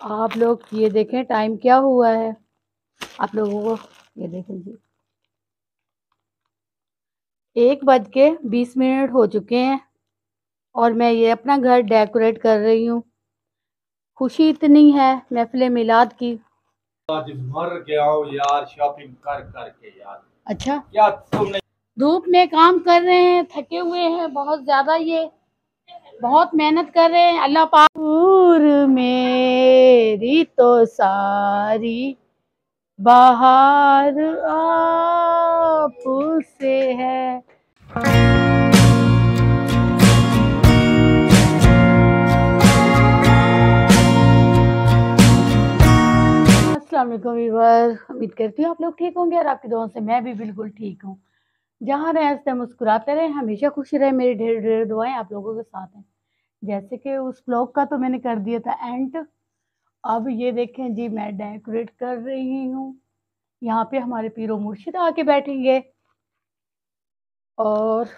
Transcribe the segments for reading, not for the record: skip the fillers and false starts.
आप लोग ये देखें टाइम क्या हुआ है आप लोगों को। ये देखें जी, 1:20 हो चुके हैं और मैं ये अपना घर डेकोरेट कर रही हूँ। खुशी इतनी है महफिल मिलाद की। आज मर गया हूँ यार शॉपिंग कर करके यार। अच्छा, क्या तुमने धूप में काम कर रहे हैं, थके हुए हैं बहुत ज्यादा, ये बहुत मेहनत कर रहे हैं। अल्लाह पाक मेरी तो सारी बाहर आप से है। अस्सलाम वालेकुम व्यूअर, उम्मीद करती हूँ आप लोग ठीक होंगे और आपकी दुआओं से मैं भी बिल्कुल ठीक हूँ। जहाँ रहें हंसते मुस्कुराते रहें, हमेशा खुश रहें। मेरी ढेर ढेर दुआएं आप लोगों के साथ हैं। जैसे कि उस ब्लॉग का तो मैंने कर दिया था एंड। अब ये देखें जी, मैं डेकोरेट कर रही हूँ। यहाँ पे हमारे पीरो मुर्शिद आके बैठेंगे और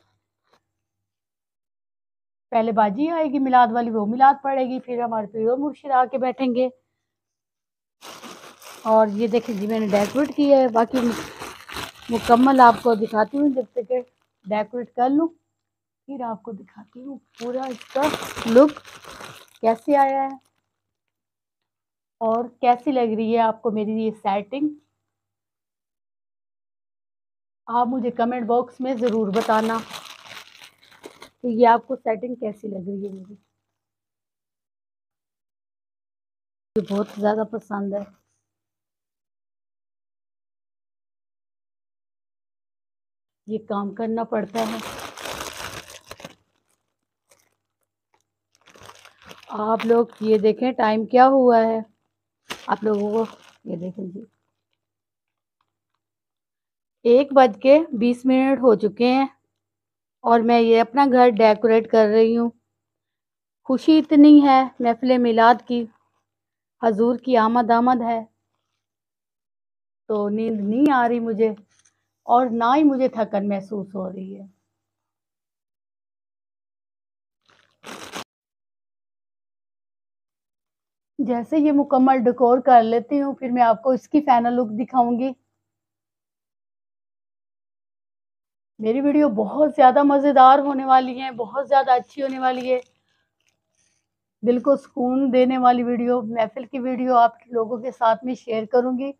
पहले बाजी आएगी मिलाद वाली, वो मिलाद पड़ेगी, फिर हमारे पीरो मुर्शिद आके बैठेंगे। और ये देखें जी, मैंने डेकोरेट किया है। बाकी मुकम्मल आपको दिखाती हूँ, जब तक डेकोरेट कर लूँ फिर आपको दिखाती हूँ पूरा इसका लुक कैसे आया है और कैसी लग रही है आपको मेरी ये सेटिंग। आप मुझे कमेंट बॉक्स में ज़रूर बताना कि ये आपको सेटिंग कैसी लग रही है। मुझे बहुत ज़्यादा पसंद है। ये काम करना पड़ता है। आप लोग ये देखें टाइम क्या हुआ है आप लोगों को। ये देखें जी, 1:20 हो चुके हैं और मैं ये अपना घर डेकोरेट कर रही हूँ। खुशी इतनी है महफिल मिलाद की, हजूर की आमद है, तो नींद नहीं आ रही मुझे और ना ही मुझे थकन महसूस हो रही है। जैसे ये मुकम्मल डेकोर कर लेती हूँ फिर मैं आपको इसकी फाइनल लुक दिखाऊंगी। मेरी वीडियो बहुत ज़्यादा मज़ेदार होने वाली है, बहुत ज़्यादा अच्छी होने वाली है, दिल को सुकून देने वाली वीडियो, महफिल की वीडियो आप लोगों के साथ में शेयर करूंगी।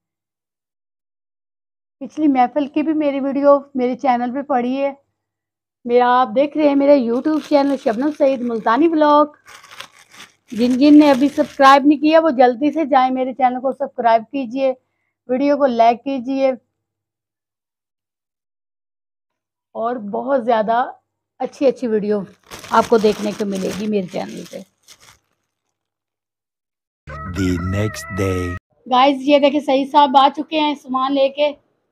पिछली महफिल की भी मेरी वीडियो मेरे चैनल पे पड़ी है। मेरा आप देख रहे हैं मेरा YouTube channel Shabnam Saeed Multani vlog. जिन जिन ने अभी सब्सक्राइब नहीं किया वो जल्दी से जाएं, मेरे चैनल को सब्सक्राइब कीजिए, वीडियो को लाइक कीजिए और बहुत ज़्यादा अच्छी अच्छी वीडियो आपको देखने को मिलेगी मेरे चैनल पे। The next day. गाइस ये देखे सही साहब आ चुके हैं सामान लेके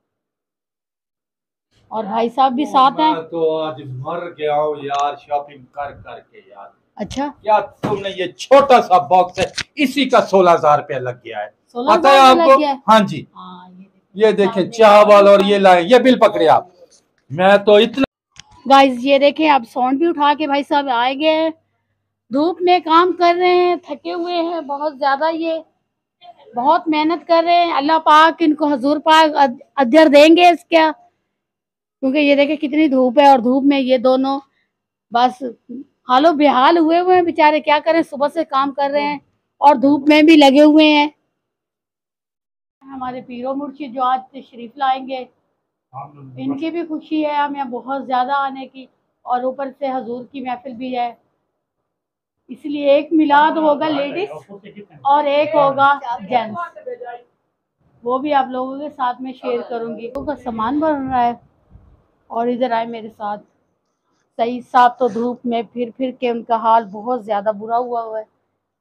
और भाई साहब भी साथ हैं। मैं तो आज मर गया हूँ यार शॉपिंग कर करके यार। अच्छा, क्या तुमने ये छोटा सा बॉक्स है, इसी का 16,000 रुपया लग गया है। 16 पता है लग आपको? गया है। हाँ जी, हाँ ये देखें चावल और ये लाए, ये बिल पकड़े आप। मैं तो इतना गाइस ये देखें, अब साउंड भी उठा के भाई साहब आए गए हैं। धूप में काम कर रहे हैं, थके हुए हैं बहुत ज्यादा, ये बहुत मेहनत कर रहे हैं। अल्लाह पाक इनको हजूर पाक अजर देंगे इसका, क्योंकि ये देखें कितनी धूप है और धूप में ये दोनों बस हालो बेहाल हुए हुए हैं बेचारे। क्या करें, सुबह से काम कर रहे हैं और धूप में भी लगे हुए हैं। हमारे पीरो मुर्शिद जो आज तशरीफ लाएंगे, इनकी भी खुशी है हमें बहुत ज्यादा आने की और ऊपर से हजूर की महफिल भी है, इसलिए एक मिलाद होगा लेडीज और एक होगा जेंट्स, वो भी आप लोगों के साथ में शेयर करूंगी। का सामान बन रहा है और इधर आए मेरे साथ सही साहब, तो धूप में फिर के उनका हाल बहुत ज्यादा बुरा हुआ है।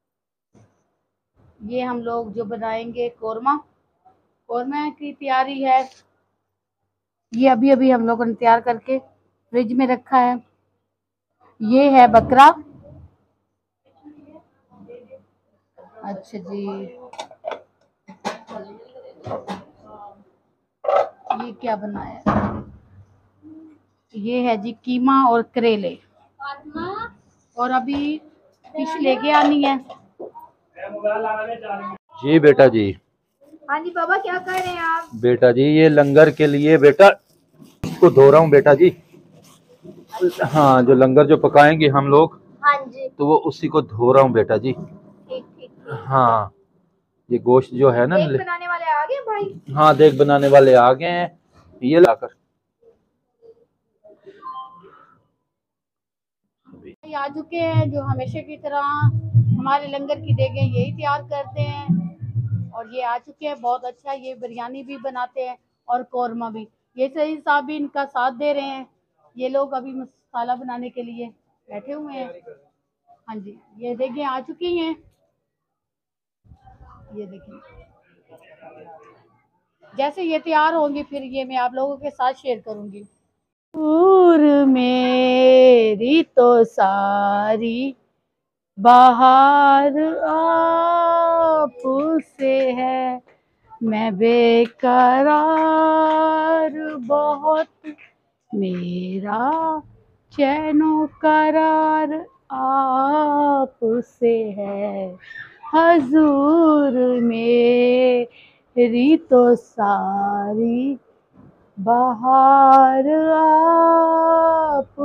ये हम लोग जो बनाएंगे कोरमा, कोरमा की तैयारी है। ये अभी अभी हम लोगों ने तैयार करके फ्रिज में रखा है। ये है बकरा। अच्छा जी, ये क्या बनाया? ये है जी कीमा और करेले और अभी फिश लेके आनी है। जी बेटा जी। हाँ जी बाबा, क्या कर रहे हैं आप? बेटा जी ये लंगर के लिए बेटा इसको धो रहा हूँ बेटा जी। हाँ जो लंगर जो पकाएंगे हम लोग, हाँ जी, तो वो उसी को धो रहा हूँ बेटा जी। ठीक ठीक ठीक। हाँ ये गोश्त जो है ना देख बनाने वाले आ गए भाई? हाँ देख बनाने वाले आ गए हैं, ये लाकर आ चुके हैं जो हमेशा की तरह हमारे लंगर की देगें यही तैयार करते हैं, और ये आ चुके हैं। बहुत अच्छा, ये बिरयानी भी बनाते हैं और कौरमा भी। ये सही साहब भी इनका साथ दे रहे हैं। ये लोग अभी मसाला बनाने के लिए बैठे हुए हैं। हाँ जी, ये देगें आ चुकी हैं, ये देखिए। जैसे ये तैयार होंगी फिर ये मैं आप लोगों के साथ शेयर करूंगी। और मेरी तो सारी बाहर आप से है, मैं बेकरार बहुत, मेरा चैनो करार आप से है। हजूर मेरी तो सारी बाहर आप